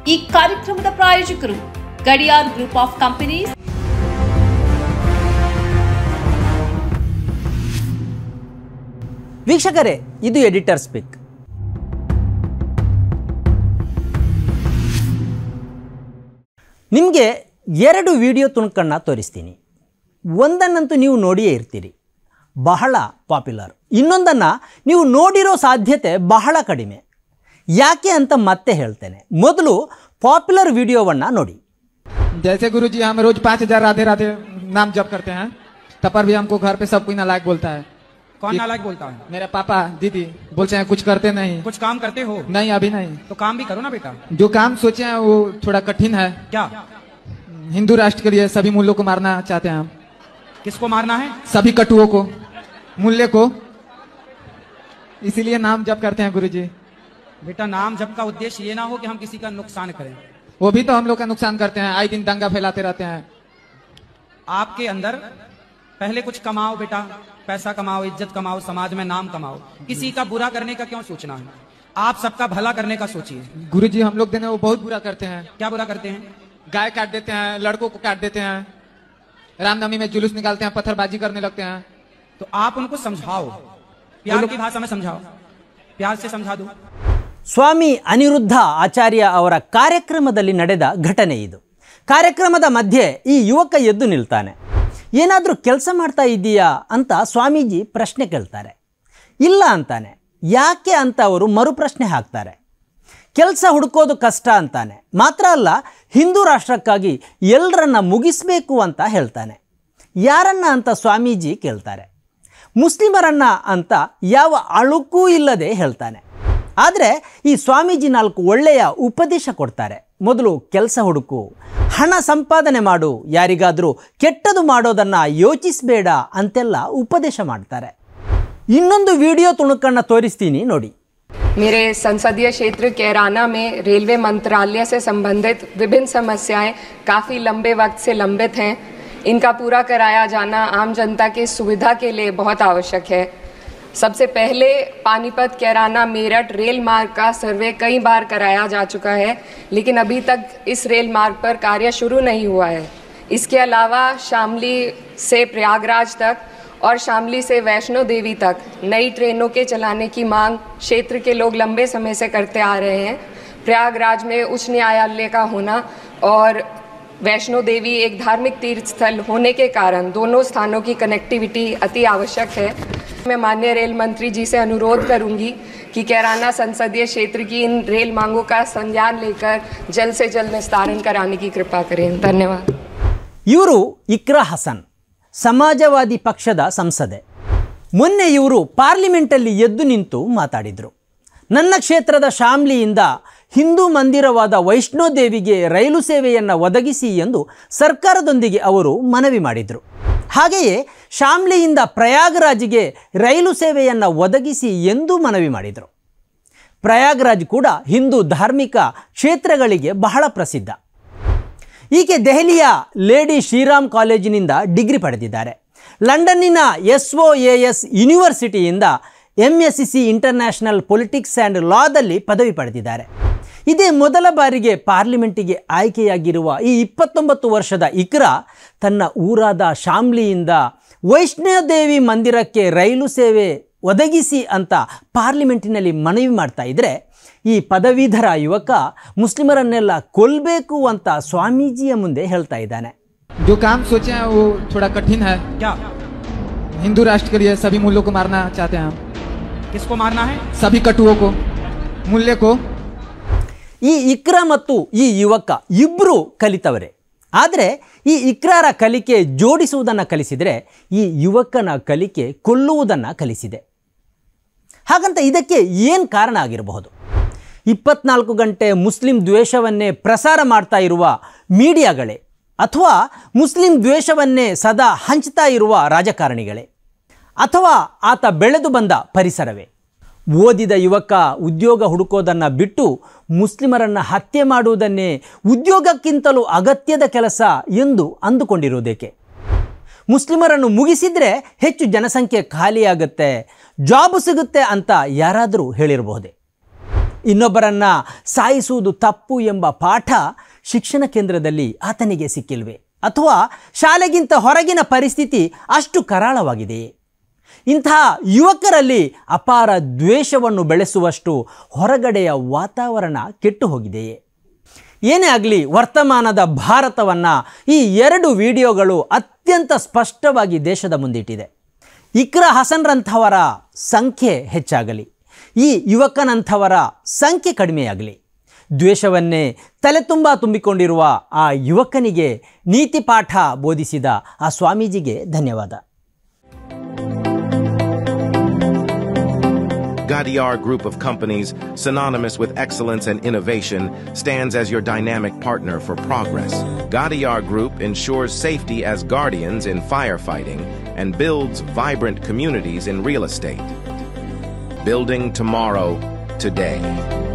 ಈ ಕಾರ್ಯಕ್ರಮದ ಪ್ರಾಯೋಜಕರು ಗಡಿಯಾರ್ ಗ್ರೂಪ್ ಆಫ್ ಕಂಪನೀಸ್. ವೀಕ್ಷಕರೇ, ಇದು ಎಡಿಟರ್ ಸ್ಪೀಕ್. ನಿಮಗೆ 2 ವಿಡಿಯೋ ತುಣುಕನ್ನು ತೋರಿಸ್ತೀನಿ. ಒಂದನ್ನಂತೂ ನೀವು ನೋಡಿಯೇ ಇರ್ತೀರಿ, ಬಹಳ ಪಾಪ್ಯುಲರ್. ಇನ್ನೊಂದನ್ನು ನೀವು ನೋಡಿರೋ ಸಾಧ್ಯತೆ ಬಹಳ ಕಡಿಮೆ. ಯಾಕೆ ಅಂತ ಮತ್ತೆ ಹೇಳ್ತೇನೆ. ಮೊದಲು ಪಾಪ್ಯುಲರ್ ವಿಡಿಯೋವನ್ನು ನೋಡಿ. जैसे गुरुजी हम रोज 5000 राधे राधे नाम जप करते हैं, तब पर भी हमको घर पे सब कोई नालायक बोलता है. कौन नालायक बोलता है? मेरे पापा दीदी बोलते हैं कुछ करते नहीं. कुछ काम करते हो? नहीं, अभी नहीं. तो काम भी करो ना बेटा. जो काम सोचे हैं वो थोड़ा कठिन है. क्या? हिंदू राष्ट्र के लिए सभी मूल्यों को मारना चाहते हैं हम. किसको मारना है? सभी कटुओं को, मूल्य को. इसीलिए नाम जप करते हैं गुरुजी. बेटा, नाम जप का उद्देश्य ये ना हो कि हम किसी का नुकसान करें. वो भी तो हम लोग का नुकसान करते हैं, आए दिन दंगा फैलाते रहते हैं. आपके अंदर पहले कुछ कमाओ बेटा, पैसा कमाओ, इज्जत कमाओ, समाज में नाम कमाओ. किसी का बुरा करने का क्यों सोचना है? आप सबका भला करने का सोचिए. गुरुजी हम लोग दिन वो बहुत बुरा करते हैं. क्या बुरा करते हैं? गाय काट देते हैं, लड़कों को काट देते हैं, रामनवमी में जुलूस निकालते हैं, पत्थरबाजी करने लगते हैं. तो आप उनको समझाओ, प्यार की भाषा में समझाओ, प्यार से समझा दो. ಸ್ವಾಮಿ ಅನಿರುದ್ಧ ಆಚಾರ್ಯ ಅವರ ಕಾರ್ಯಕ್ರಮದಲ್ಲಿ ನಡೆದ ಘಟನೆ ಇದು. ಕಾರ್ಯಕ್ರಮದ ಮಧ್ಯೆ ಈ ಯುವಕ ಎದ್ದು ನಿಲ್ತಾನೆ. ಏನಾದರೂ ಕೆಲಸ ಮಾಡ್ತಾ ಇದ್ದೀಯಾ ಅಂತ ಸ್ವಾಮೀಜಿ ಪ್ರಶ್ನೆ ಕೇಳ್ತಾರೆ. ಇಲ್ಲ ಅಂತಾನೆ. ಯಾಕೆ ಅಂತ ಅವರು ಮರುಪ್ರಶ್ನೆ ಹಾಕ್ತಾರೆ. ಕೆಲಸ ಹುಡುಕೋದು ಕಷ್ಟ ಅಂತಾನೆ. ಮಾತ್ರ ಅಲ್ಲ, ಹಿಂದೂ ರಾಷ್ಟ್ರಕ್ಕಾಗಿ ಎಲ್ಲರನ್ನ ಮುಗಿಸ್ಬೇಕು ಅಂತ ಹೇಳ್ತಾನೆ. ಯಾರನ್ನ ಅಂತ ಸ್ವಾಮೀಜಿ ಕೇಳ್ತಾರೆ. ಮುಸ್ಲಿಮರನ್ನ ಅಂತ ಯಾವ ಅಳುಕೂ ಇಲ್ಲದೆ ಹೇಳ್ತಾನೆ. ಆದರೆ ಈ ಸ್ವಾಮೀಜಿ 4 ಒಳ್ಳೆಯ ಉಪದೇಶ ಕೊಡ್ತಾರೆ. ಮೊದಲು ಕೆಲಸ ಹುಡುಕು, ಹಣ ಸಂಪಾದನೆ ಮಾಡು, ಯಾರಿಗಾದರೂ ಕೆಟ್ಟದು ಮಾಡೋದನ್ನು ಯೋಚಿಸಬೇಡ ಅಂತೆಲ್ಲ ಉಪದೇಶ ಮಾಡ್ತಾರೆ. ಇನ್ನೊಂದು ವಿಡಿಯೋ ತುಣುಕನ್ನು ತೋರಿಸ್ತೀನಿ ನೋಡಿ. मेरे संसदीय क्षेत्र कैराना में रेलवे मंत्रालय से संबंधित विभिन्न समस्याएं काफ़ी लंबे वक्त से लंबित हैं. इनका पूरा कराया जाना आम जनता की सुविधा के लिए बहुत आवश्यक है. सबसे पहले पानीपत कैराना मेरठ रेल मार्ग का सर्वे कई बार कराया जा चुका है, लेकिन अभी तक इस रेल मार्ग पर कार्य शुरू नहीं हुआ है. इसके अलावा शामली से प्रयागराज तक और शामली से वैष्णो देवी तक नई ट्रेनों के चलाने की मांग क्षेत्र के लोग लंबे समय से करते आ रहे हैं. प्रयागराज में उच्च न्यायालय का होना और वैष्णो देवी एक धार्मिक तीर्थ स्थल होने के कारण दोनों स्थानों की कनेक्टिविटी अति आवश्यक है. मैं माननीय रेल मंत्री जी से अनुरोध करूंगी कि कैराना संसदीय क्षेत्र की इन रेल मांगों का संज्ञान लेकर जल्द से जल्द निस्तारण कराने की कृपा करें. धन्यवाद. ಇವರು ಇಕ್ರಾ ಹಸನ್, ಸಮಾಜವಾದಿ ಪಕ್ಷದ ಸಂಸದೆ. ಮೊನ್ನೆ ಇವರು ಪಾರ್ಲಿಮೆಂಟಲ್ಲಿ ಎದ್ದು ನಿಂತು ಮಾತಾಡಿದರು. ನನ್ನ ಕ್ಷೇತ್ರದ ಶಾಮ್ಲಿಯಿಂದ ಹಿಂದೂ ಮಂದಿರವಾದ ವೈಷ್ಣೋ ದೇವಿಗೆ ರೈಲು ಸೇವೆಯನ್ನು ಒದಗಿಸಿ ಎಂದು ಸರ್ಕಾರದೊಂದಿಗೆ ಅವರು ಮನವಿ ಮಾಡಿದರು. ಹಾಗೆಯೇ ಶಾಮ್ಲಿಯಿಂದ ಪ್ರಯಾಗರಾಜ್ಗೆ ರೈಲು ಸೇವೆಯನ್ನು ಒದಗಿಸಿ ಎಂದು ಮನವಿ ಮಾಡಿದರು. ಪ್ರಯಾಗರಾಜ್ ಕೂಡ ಹಿಂದೂ ಧಾರ್ಮಿಕ ಕ್ಷೇತ್ರಗಳಿಗೆ ಬಹಳ ಪ್ರಸಿದ್ಧ. ಈಕೆ ದೆಹಲಿಯ ಲೇಡಿ ಶ್ರೀರಾಮ್ ಕಾಲೇಜಿನಿಂದ ಡಿಗ್ರಿ ಪಡೆದಿದ್ದಾರೆ. ಲಂಡನ್ನಿನ SOAS ಯೂನಿವರ್ಸಿಟಿಯಿಂದ MSc ಇಂಟರ್ನ್ಯಾಷನಲ್ ಪೊಲಿಟಿಕ್ಸ್ ಆ್ಯಂಡ್ ಲಾದಲ್ಲಿ ಪದವಿ ಪಡೆದಿದ್ದಾರೆ. ಇದೇ ಮೊದಲ ಬಾರಿಗೆ ಪಾರ್ಲಿಮೆಂಟಿಗೆ ಆಯ್ಕೆಯಾಗಿರುವ ಈ 29 ವರ್ಷದ ಇಕ್ರಾ ತನ್ನ ಊರಾದ ಶಾಮ್ಲಿಯಿಂದ ವೈಷ್ಣೋದೇವಿ ಮಂದಿರಕ್ಕೆ ರೈಲು ಸೇವೆ ಒದಗಿಸಿ ಅಂತ ಪಾರ್ಲಿಮೆಂಟಿನಲ್ಲಿ ಮನವಿ ಮಾಡ್ತಾ ಇದ್ದರೆ, ಈ ಪದವೀಧರ ಯುವಕ ಮುಸ್ಲಿಮರನ್ನೆಲ್ಲ ಕೊಲ್ಲಬೇಕು ಅಂತ ಸ್ವಾಮೀಜಿಯ ಮುಂದೆ ಹೇಳ್ತಾ ಇದ್ದಾನೆ. जो काम सोचे हैं वो थोड़ा कठिन है. क्या? हिंदू राष्ट्र के लिए सभी मूल्यों को मारना चाहते हैं हम. किसको मारना है? सभी कटुओं को, मूल्य को. ಈ ಇಕ್ರಾ ಮತ್ತು ಈ ಯುವಕ ಇಬ್ಬರು ಕಲಿತವರೇ. ಆದರೆ ಈ ಇಕ್ರಾರ ಕಲಿಕೆ ಜೋಡಿಸುವುದನ್ನು ಕಲಿಸಿದರೆ, ಈ ಯುವಕನ ಕಲಿಕೆ ಕೊಲ್ಲುವುದನ್ನು ಕಲಿಸಿದೆ. ಹಾಗಂತ ಇದಕ್ಕೆ ಏನು ಕಾರಣ ಆಗಿರಬಹುದು? 24 ಗಂಟೆ ಮುಸ್ಲಿಂ ದ್ವೇಷವನ್ನೇ ಪ್ರಸಾರ ಮಾಡ್ತಾ ಇರುವ ಮೀಡಿಯಾಗಳೇ, ಅಥವಾ ಮುಸ್ಲಿಂ ದ್ವೇಷವನ್ನೇ ಸದಾ ಹಂಚ್ತಾ ಇರುವ ರಾಜಕಾರಣಿಗಳೇ, ಅಥವಾ ಆತ ಬೆಳೆದು ಬಂದ ಪರಿಸರವೇ? ಓದಿದ ಯುವಕ ಉದ್ಯೋಗ ಹುಡುಕೋದನ್ನು ಬಿಟ್ಟು ಮುಸ್ಲಿಮರನ್ನು ಹತ್ಯೆ ಮಾಡುವುದನ್ನೇ ಉದ್ಯೋಗಕ್ಕಿಂತಲೂ ಅಗತ್ಯದ ಕೆಲಸ ಎಂದು ಅಂದುಕೊಂಡಿರುವುದೇಕೆ? ಮುಸ್ಲಿಮರನ್ನು ಮುಗಿಸಿದರೆ ಹೆಚ್ಚು ಜನಸಂಖ್ಯೆ ಖಾಲಿಯಾಗುತ್ತೆ, ಜಾಬ್ ಸಿಗುತ್ತೆ ಅಂತ ಯಾರಾದರೂ ಹೇಳಿರಬಹುದೇ? ಇನ್ನೊಬ್ಬರನ್ನ ಸಾಯಿಸುವುದು ತಪ್ಪು ಎಂಬ ಪಾಠ ಶಿಕ್ಷಣ ಕೇಂದ್ರದಲ್ಲಿ ಆತನಿಗೆ ಸಿಕ್ಕಿಲ್ವೇ? ಅಥವಾ ಶಾಲೆಗಿಂತ ಹೊರಗಿನ ಪರಿಸ್ಥಿತಿ ಅಷ್ಟು ಕರಾಳವಾಗಿದೆಯೇ? ಇಂತಹ ಯುವಕರಲ್ಲಿ ಅಪಾರ ದ್ವೇಷವನ್ನು ಬೆಳೆಸುವಷ್ಟು ಹೊರಗಡೆಯ ವಾತಾವರಣ ಕೆಟ್ಟು ಹೋಗಿದೆಯೇ? ಏನೇ ಆಗಲಿ, ವರ್ತಮಾನದ ಭಾರತವನ್ನು ಈ 2 ವಿಡಿಯೋಗಳು ಅತ್ಯಂತ ಸ್ಪಷ್ಟವಾಗಿ ದೇಶದ ಮುಂದಿಟ್ಟಿದೆ. ಇಕ್ರಾ ಹಸನ್ರಂಥವರ ಸಂಖ್ಯೆ ಹೆಚ್ಚಾಗಲಿ, ಈ ಯುವಕನಂಥವರ ಸಂಖ್ಯೆ ಕಡಿಮೆಯಾಗಲಿ, ದ್ವೇಷವನ್ನೇ ತಲೆ ತುಂಬ ತುಂಬಿಕೊಂಡಿರುವ ಆ ಯುವಕನಿಗೆ ನೀತಿ ಪಾಠ ಬೋಧಿಸಿದ ಆ ಸ್ವಾಮೀಜಿಗೆ ಧನ್ಯವಾದ. Gadiar Group of Companies, synonymous with excellence and innovation, stands as your dynamic partner for progress. Gadiar Group ensures safety as guardians in firefighting and builds vibrant communities in real estate. Building tomorrow, today.